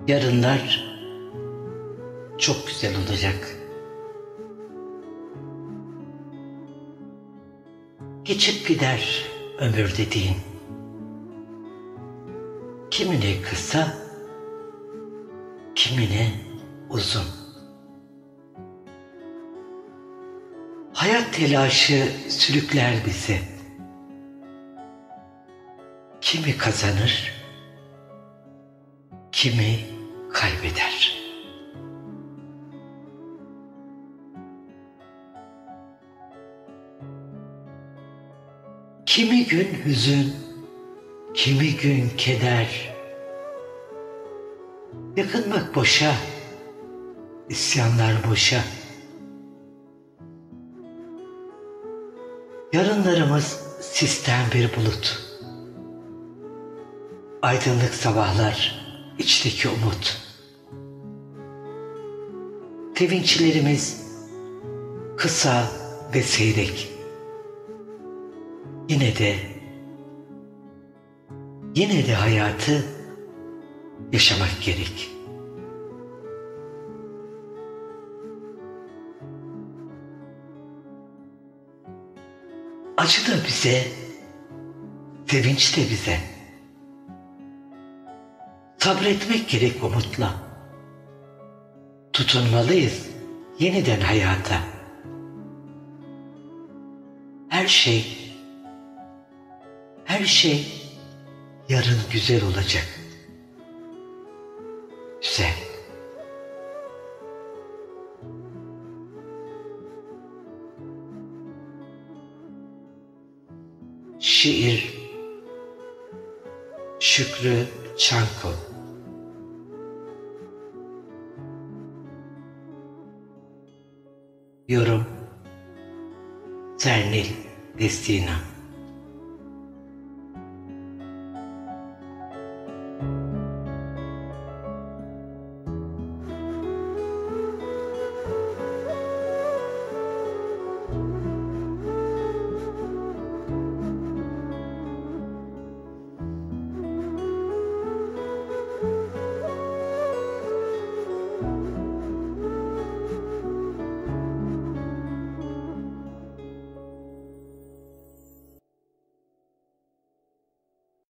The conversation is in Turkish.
Yarınlar çok güzel olacak. Geçip gider ömür dediğin. Kimine kısa, kimine uzun. Hayat telaşı sürükler bizi. Kimi kazanır, kimi kaybeder. Kimi gün hüzün, kimi gün keder. Yakınmak boşa, isyanlar boşa. Yarınlarımız sisten bir bulut. Aydınlık sabahlar, içteki umut. Sevinçlerimiz kısa ve seyrek. Yine de hayatı yaşamak gerek. Acı da bize, sevinç de bize. Sabretmek gerek umutla. Tutunmalıyız yeniden hayata. Her şey yarın güzel olacak. Güzel. Şiir Şükrü Çanko. Yorum Zernil Destina.